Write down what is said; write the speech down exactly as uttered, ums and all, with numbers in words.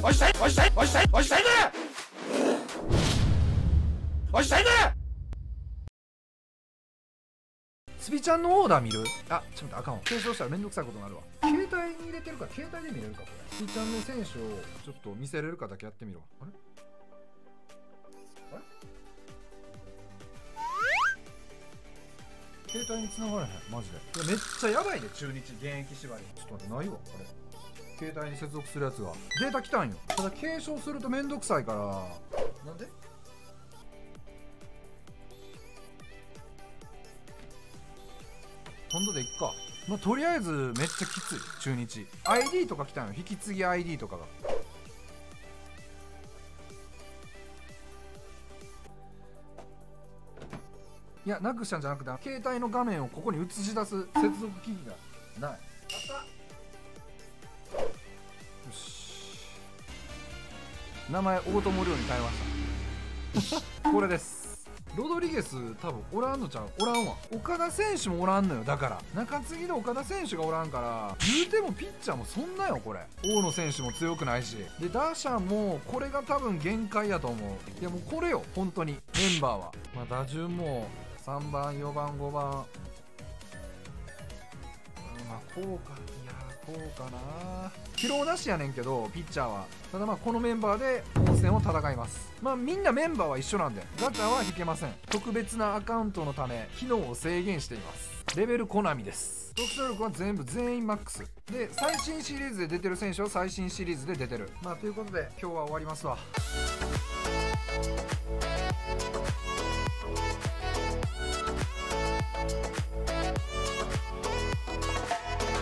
押したい押したい押したい押したいね押したいね。スピちゃんのオーダー見る？あ、ちょっと待って、あかんわ。継承したらめんどくさいことになるわ。携帯に入れてるから携帯で見れるかこれ。スピちゃんの選手をちょっと見せれるかだけやってみるわ。あれあれ携帯に繋がらへんマジで。いやめっちゃやばいで、中日現役縛り。ちょっと待って、ないわこれ。携帯に接続するやつがデータ来たんよ。ただ継承するとめんどくさいから。なんで？今度でいっか。まあ、とりあえずめっちゃきつい中日。 アイディー とか来たんよ。引き継ぎ アイディー とかが。いや、なくしたんじゃなくて、携帯の画面をここに映し出す接続機器がない。あった。よし。名前大友亮に変えましたこれです。ロドリゲス多分おらんのちゃう？おらんわ。岡田選手もおらんのよ。だから中継ぎで岡田選手がおらんから言うてもピッチャーもそんなよ。これ大野選手も強くないし、で打者もこれが多分限界やと思う。いやもうこれよ本当にメンバーは。まあ打順もさんばんよんばんごばん、まあこうか。いやこうかな。疲労なしやねんけどピッチャーは。ただまあこのメンバーで本戦を戦います。まあみんなメンバーは一緒なんでガチャは引けません。特別なアカウントのため機能を制限しています。レベルコナミです。特徴力は全部全員マックスで、最新シリーズで出てる選手は最新シリーズで出てる。まあということで今日は終わりますわ。